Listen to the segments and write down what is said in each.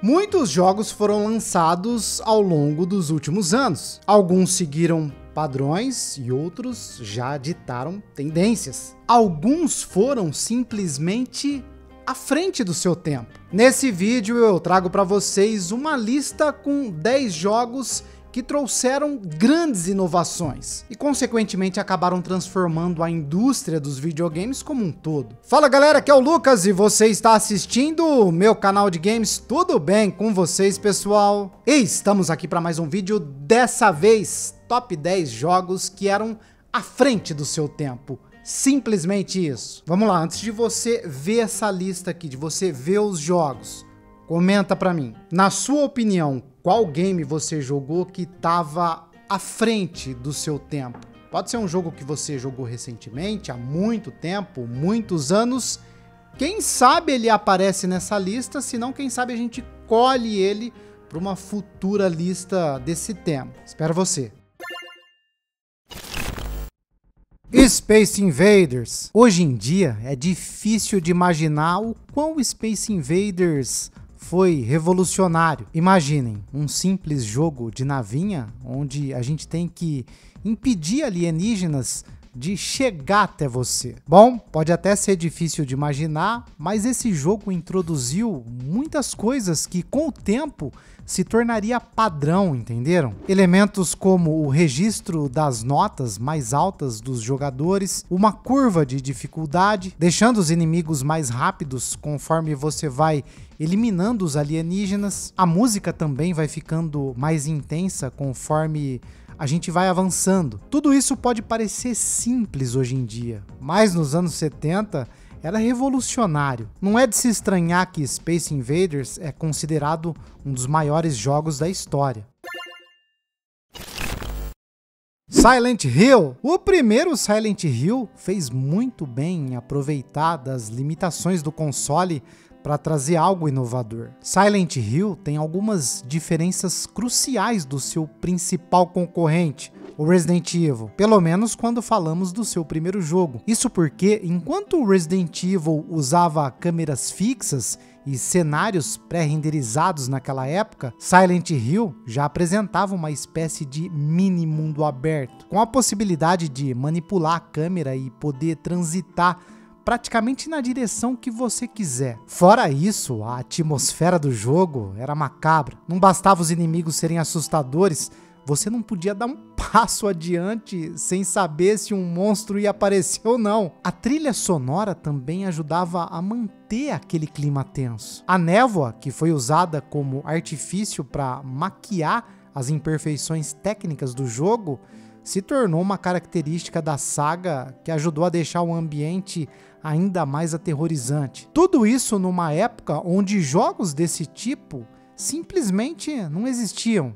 Muitos jogos foram lançados ao longo dos últimos anos. Alguns seguiram padrões e outros já ditaram tendências. Alguns foram simplesmente à frente do seu tempo. Nesse vídeo eu trago para vocês uma lista com 10 jogos que trouxeram grandes inovações e consequentemente acabaram transformando a indústria dos videogames como um todo. Fala galera, aqui é o Lucas e você está assistindo o meu canal de games. Tudo bem com vocês, pessoal? E estamos aqui para mais um vídeo, dessa vez top 10 jogos que eram à frente do seu tempo. Simplesmente isso. Vamos lá, antes de você ver essa lista aqui, de você ver os jogos, comenta pra mim, na sua opinião, qual game você jogou que estava à frente do seu tempo? Pode ser um jogo que você jogou recentemente, há muito tempo, muitos anos. Quem sabe ele aparece nessa lista, senão quem sabe a gente colhe ele para uma futura lista desse tema. Espero você. Space Invaders. Hoje em dia é difícil de imaginar o quão Space Invaders foi revolucionário. Imaginem, um simples jogo de navinha, onde a gente tem que impedir alienígenas de chegar até você. Bom, pode até ser difícil de imaginar, mas esse jogo introduziu muitas coisas que com o tempo se tornaria padrão, entenderam? Elementos como o registro das notas mais altas dos jogadores, uma curva de dificuldade, deixando os inimigos mais rápidos conforme você vai eliminando os alienígenas. A música também vai ficando mais intensa conforme a gente vai avançando. Tudo isso pode parecer simples hoje em dia, mas nos anos 70 era revolucionário. Não é de se estranhar que Space Invaders é considerado um dos maiores jogos da história. Silent Hill. O primeiro Silent Hill fez muito bem em aproveitar das limitações do console para trazer algo inovador. Silent Hill tem algumas diferenças cruciais do seu principal concorrente, o Resident Evil, pelo menos quando falamos do seu primeiro jogo. Isso porque, enquanto o Resident Evil usava câmeras fixas e cenários pré-renderizados naquela época, Silent Hill já apresentava uma espécie de mini mundo aberto, com a possibilidade de manipular a câmera e poder transitar praticamente na direção que você quiser. Fora isso, a atmosfera do jogo era macabra. Não bastava os inimigos serem assustadores, você não podia dar um passo adiante sem saber se um monstro ia aparecer ou não. A trilha sonora também ajudava a manter aquele clima tenso. A névoa, que foi usada como artifício para maquiar as imperfeições técnicas do jogo, se tornou uma característica da saga que ajudou a deixar o ambiente ainda mais aterrorizante. Tudo isso numa época onde jogos desse tipo simplesmente não existiam.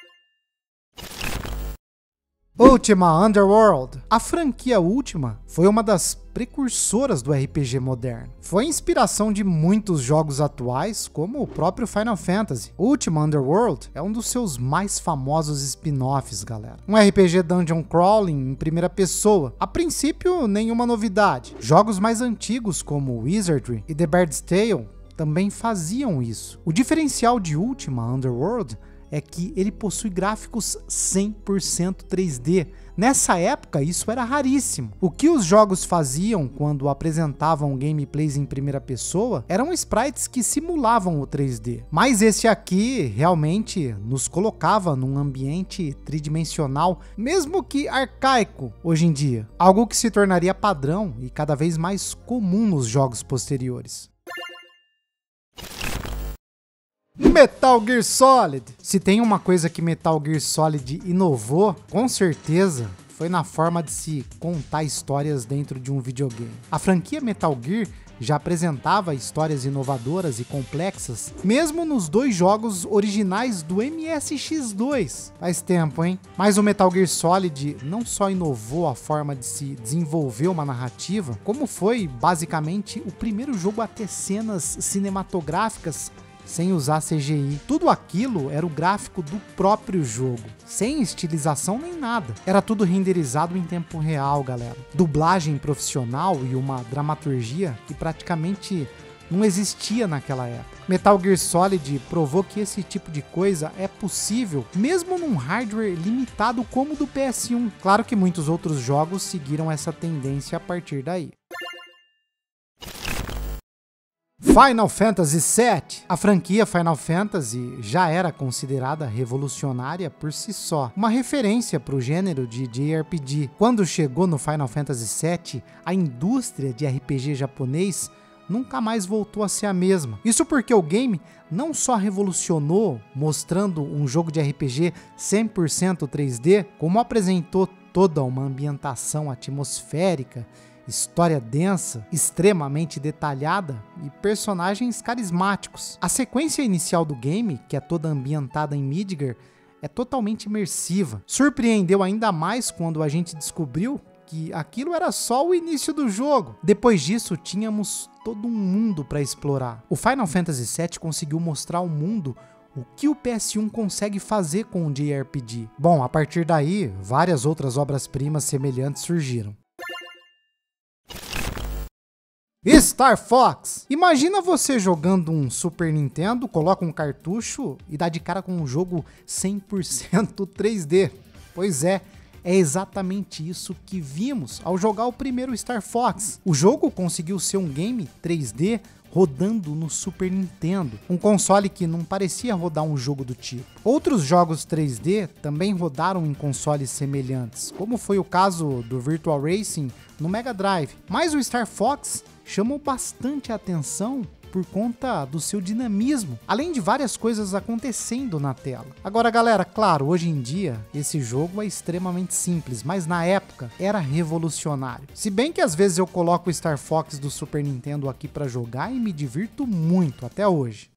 Ultima Underworld. A franquia Ultima foi uma das precursoras do RPG moderno. Foi inspiração de muitos jogos atuais, como o próprio Final Fantasy. Ultima Underworld é um dos seus mais famosos spin-offs, galera. Um RPG dungeon crawling em primeira pessoa. A princípio, nenhuma novidade. Jogos mais antigos, como Wizardry e The Bard's Tale, também faziam isso. O diferencial de Ultima Underworld é que ele possui gráficos 100% 3D. Nessa época, isso era raríssimo. O que os jogos faziam quando apresentavam gameplays em primeira pessoa eram sprites que simulavam o 3D. Mas esse aqui realmente nos colocava num ambiente tridimensional, mesmo que arcaico hoje em dia. Algo que se tornaria padrão e cada vez mais comum nos jogos posteriores. Metal Gear Solid. Se tem uma coisa que Metal Gear Solid inovou, com certeza foi na forma de se contar histórias dentro de um videogame. A franquia Metal Gear já apresentava histórias inovadoras e complexas, mesmo nos dois jogos originais do MSX2. Faz tempo, hein? Mas o Metal Gear Solid não só inovou a forma de se desenvolver uma narrativa, como foi basicamente o primeiro jogo a ter cenas cinematográficas sem usar CGI. Tudo aquilo era o gráfico do próprio jogo, sem estilização nem nada. Era tudo renderizado em tempo real, galera. Dublagem profissional e uma dramaturgia que praticamente não existia naquela época. Metal Gear Solid provou que esse tipo de coisa é possível, mesmo num hardware limitado como o do PS1. Claro que muitos outros jogos seguiram essa tendência a partir daí. Final Fantasy VII. A franquia Final Fantasy já era considerada revolucionária por si só, uma referência para o gênero de JRPG. Quando chegou no Final Fantasy VII, a indústria de RPG japonês nunca mais voltou a ser a mesma. Isso porque o game não só revolucionou, mostrando um jogo de RPG 100% 3D, como apresentou toda uma ambientação atmosférica, história densa, extremamente detalhada e personagens carismáticos. A sequência inicial do game, que é toda ambientada em Midgar, é totalmente imersiva. Surpreendeu ainda mais quando a gente descobriu que aquilo era só o início do jogo. Depois disso, tínhamos todo um mundo para explorar. O Final Fantasy VII conseguiu mostrar ao mundo o que o PS1 consegue fazer com o JRPG. Bom, a partir daí, várias outras obras-primas semelhantes surgiram. Star Fox. Imagina você jogando um Super Nintendo, coloca um cartucho e dá de cara com um jogo 100% 3D. Pois é exatamente isso que vimos ao jogar o primeiro Star Fox. O jogo conseguiu ser um game 3D rodando no Super Nintendo, um console que não parecia rodar um jogo do tipo. Outros jogos 3D também rodaram em consoles semelhantes, como foi o caso do Virtual Racing no Mega Drive. Mas o Star Fox chamou bastante a atenção por conta do seu dinamismo, além de várias coisas acontecendo na tela. Agora, galera, claro, hoje em dia esse jogo é extremamente simples, mas na época era revolucionário. Se bem que às vezes eu coloco o Star Fox do Super Nintendo aqui para jogar e me divirto muito até hoje.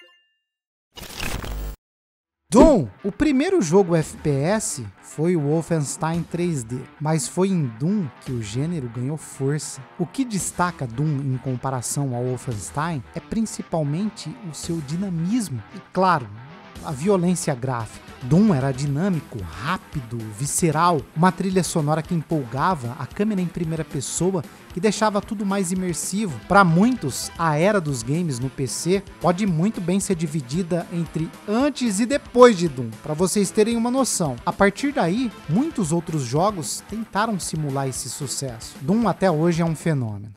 Doom. O primeiro jogo FPS foi o Wolfenstein 3D, mas foi em Doom que o gênero ganhou força. O que destaca Doom em comparação ao Wolfenstein é principalmente o seu dinamismo e, claro, a violência gráfica. Doom era dinâmico, rápido, visceral, uma trilha sonora que empolgava, a câmera em primeira pessoa que deixava tudo mais imersivo. Para muitos, a era dos games no PC pode muito bem ser dividida entre antes e depois de Doom, para vocês terem uma noção. A partir daí, muitos outros jogos tentaram simular esse sucesso. Doom até hoje é um fenômeno.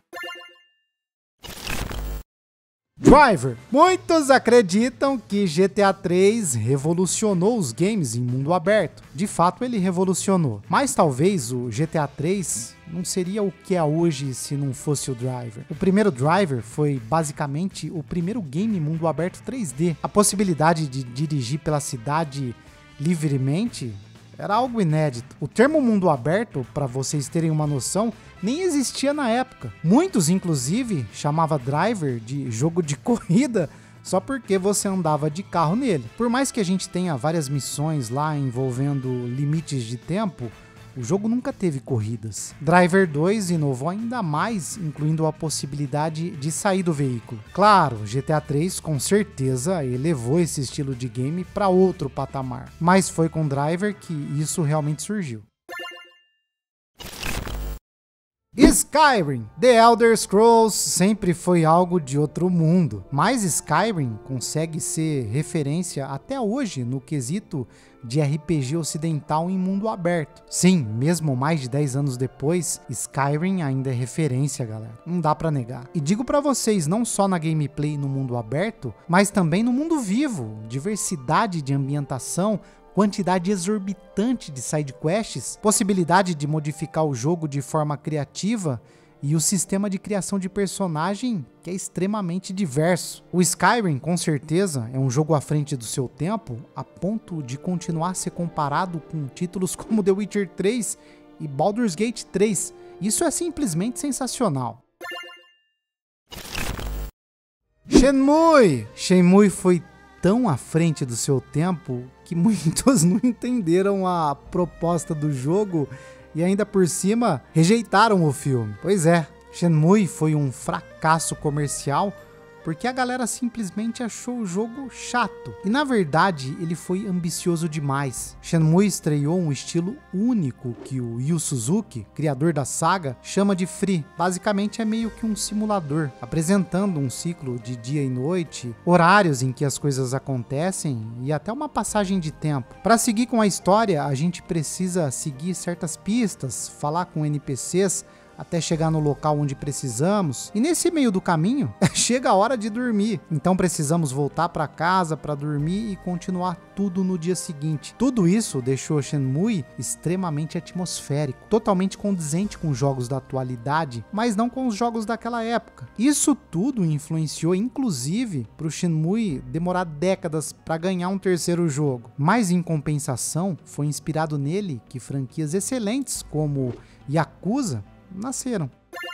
Driver. Muitos acreditam que GTA 3 revolucionou os games em mundo aberto. De fato, ele revolucionou. Mas talvez o GTA 3 não seria o que é hoje se não fosse o Driver. O primeiro Driver foi basicamente o primeiro game mundo aberto 3D. A possibilidade de dirigir pela cidade livremente era algo inédito. O termo mundo aberto, para vocês terem uma noção, nem existia na época. Muitos, inclusive, chamavam Driver de jogo de corrida só porque você andava de carro nele. Por mais que a gente tenha várias missões lá envolvendo limites de tempo, o jogo nunca teve corridas. Driver 2 inovou ainda mais, incluindo a possibilidade de sair do veículo. Claro, GTA 3 com certeza elevou esse estilo de game para outro patamar, mas foi com Driver que isso realmente surgiu. Skyrim. The Elder Scrolls sempre foi algo de outro mundo, mas Skyrim consegue ser referência até hoje no quesito de RPG ocidental em mundo aberto. Sim, mesmo mais de 10 anos depois, Skyrim ainda é referência, galera. Não dá pra negar. E digo pra vocês, não só na gameplay no mundo aberto, mas também no mundo vivo. Diversidade de ambientação, quantidade exorbitante de sidequests, possibilidade de modificar o jogo de forma criativa e o sistema de criação de personagem que é extremamente diverso. O Skyrim, com certeza, é um jogo à frente do seu tempo, a ponto de continuar a ser comparado com títulos como The Witcher 3 e Baldur's Gate 3. Isso é simplesmente sensacional. Shenmue! Shenmue foi tão à frente do seu tempo que muitos não entenderam a proposta do jogo e ainda por cima rejeitaram o filme. Pois é, Shenmue foi um fracasso comercial porque a galera simplesmente achou o jogo chato. E na verdade, ele foi ambicioso demais. Shenmue estreou um estilo único que o Yu Suzuki, criador da saga, chama de Free. Basicamente é meio que um simulador, apresentando um ciclo de dia e noite, horários em que as coisas acontecem e até uma passagem de tempo. Para seguir com a história, a gente precisa seguir certas pistas, falar com NPCs, até chegar no local onde precisamos. E nesse meio do caminho, chega a hora de dormir. Então precisamos voltar para casa para dormir e continuar tudo no dia seguinte. Tudo isso deixou Shenmue extremamente atmosférico, totalmente condizente com os jogos da atualidade, mas não com os jogos daquela época. Isso tudo influenciou inclusive para o Shenmue demorar décadas para ganhar um terceiro jogo. Mas em compensação, foi inspirado nele que franquias excelentes como Yakuza nasceram.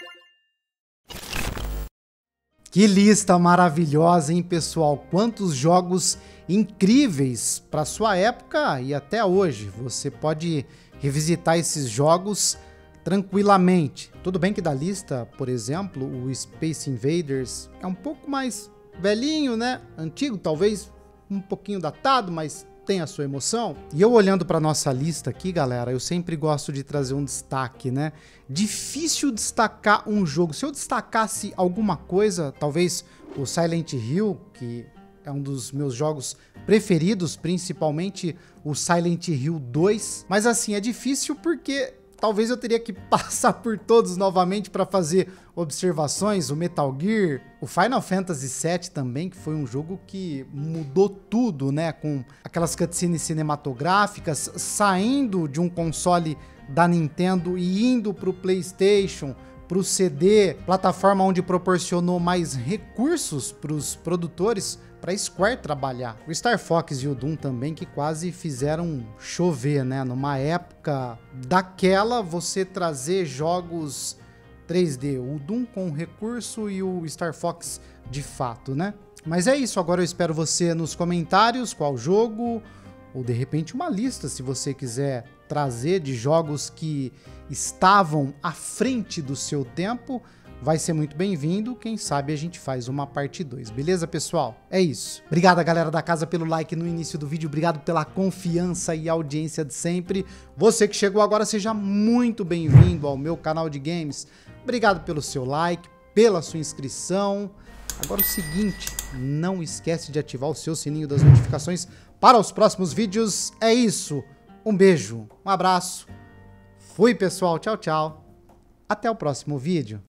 Que lista maravilhosa, hein, pessoal? Quantos jogos incríveis para sua época e até hoje. Você pode revisitar esses jogos tranquilamente. Tudo bem que da lista, por exemplo, o Space Invaders é um pouco mais velhinho, né? Antigo, talvez um pouquinho datado, mas tem a sua emoção. E eu olhando para nossa lista aqui, galera, eu sempre gosto de trazer um destaque, né? Difícil destacar um jogo. Se eu destacasse alguma coisa, talvez o Silent Hill, que é um dos meus jogos preferidos, principalmente o Silent Hill 2. Mas assim, é difícil porque talvez eu teria que passar por todos novamente para fazer observações, o Metal Gear, o Final Fantasy VII também, que foi um jogo que mudou tudo, né? Com aquelas cutscenes cinematográficas, saindo de um console da Nintendo e indo para o PlayStation, para o CD, plataforma onde proporcionou mais recursos para os produtores, para a Square trabalhar. O Star Fox e o Doom também, que quase fizeram chover, né? Numa época daquela, você trazer jogos 3D, o Doom com recurso e o Star Fox de fato, né? Mas é isso, agora eu espero você nos comentários, qual jogo, ou de repente uma lista, se você quiser trazer de jogos que estavam à frente do seu tempo, vai ser muito bem-vindo. Quem sabe a gente faz uma parte 2, beleza, pessoal? É isso. Obrigado, galera da casa, pelo like no início do vídeo. Obrigado pela confiança e audiência de sempre. Você que chegou agora, seja muito bem-vindo ao meu canal de games. Obrigado pelo seu like, pela sua inscrição. Agora o seguinte, não esquece de ativar o seu sininho das notificações para os próximos vídeos. É isso. Um beijo, um abraço. Fui, pessoal. Tchau, tchau. Até o próximo vídeo.